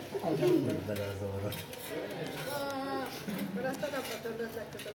Bele az orrot. Akkor azt a napra többet legközelebb.